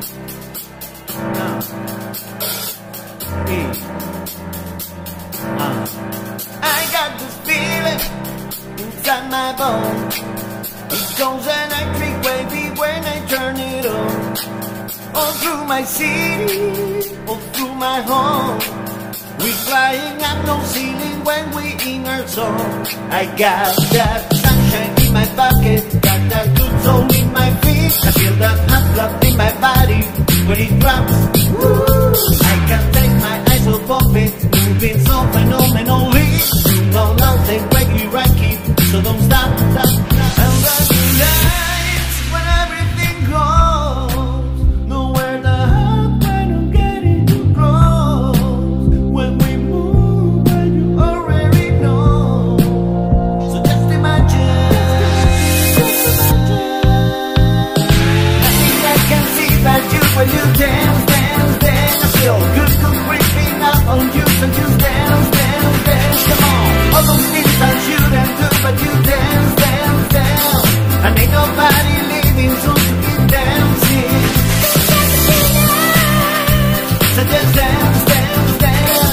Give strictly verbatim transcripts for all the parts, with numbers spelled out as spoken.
I got this feeling inside my bones. It goes electric wavy when I turn it on. All through my city, all through my home. We flying up no ceiling when we in our song. I got that sunshine in my pocket, got that good soul in my feet. I feel that hot blood in my body when it drops. Woo! I can't take my eyes off of it, moving so phenomenally. You know nothing when you rock it, so don't stop, stop, stop. And the lights when everything goes, nowhere the hot when I'm getting too close. When we move, when you already know. So just imagine, just imagine. Nothing I can see but you when you dance, dance, dance. I feel good, good creeping up on you, so you dance, dance, dance. Come on, all those things I shouldn't do, but you dance, dance, dance. And ain't nobody leaving, so you keep dancing. So just dance, dance, dance.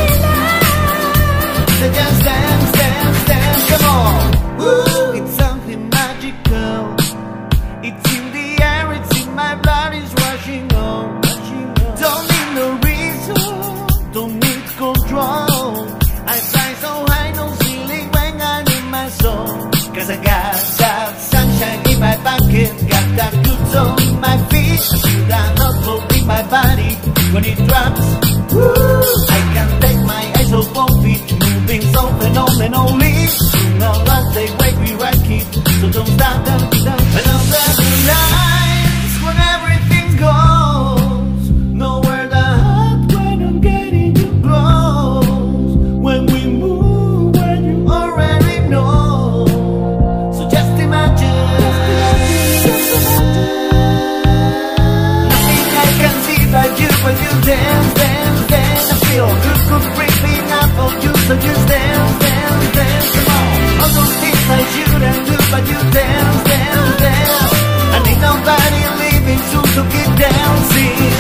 So just dance, dance, dance. Come on. Woo, it's something magical. It's in the air, it's in my blood, it's rushing on. Don't need no reason, don't need control. I fly so high, no ceiling when I'm in my zone. Cause I got that sunshine in my pocket, got that good soul in my feet. I feel that hot flow in my body when it drops. Woo! I can't take my eyes off of it, moving so phenomenally. You know that they wake me right here, so don't stop, stop, stop. And I'm the lights when everything goes, nowhere the hot when I'm getting too close. When we move, when you already know. So just imagine, just imagine. Nothing I can see but you when you dance, dance, dance. I feel good, good creeping up on you, so just dance, dance, dance. Come on, all those things I shouldn't do, but you dance, dance, dance. And ain't nobody leaving soon, so keep dancing.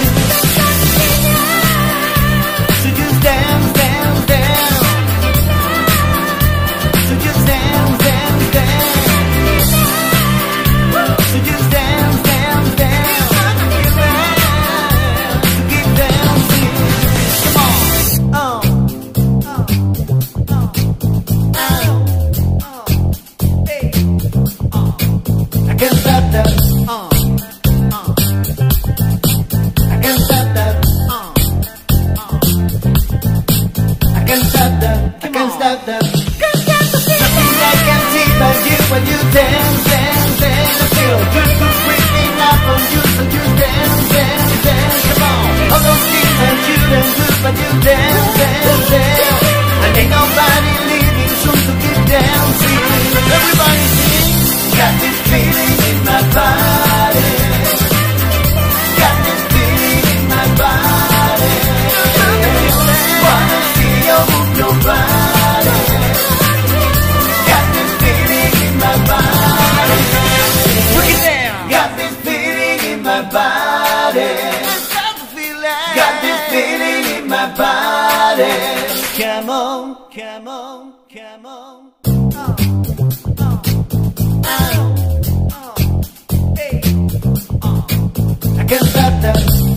So just dance, dance, dance. So just dance, dance, dance. So just dance, dance, dance. So keep dancing. Come on. Oh. Oh. Oh. Oh. Hey. Oh. I can't stop that. Uh. Uh. I can't stop that. Uh. Uh. I can't stop that. I can't stop that. Nothing I can see but you when you dance, dance, dance. I feel good, good creeping up on you, so you dance, dance, dance. Come on, all those things I shouldn't do, but you dance, dance, dance. And ain't nobody leaving soon, so keep dancing. Everybody sing. Got this feeling in my body. Got this feeling in my body. Wanna see you move your body. Got this feeling in my body. Break it down. Got this feeling in my body. Got the feeling. Got this feeling in my body. Come on, come on, come on. Oh, oh, oh, oh, hey, oh. I can't stop that.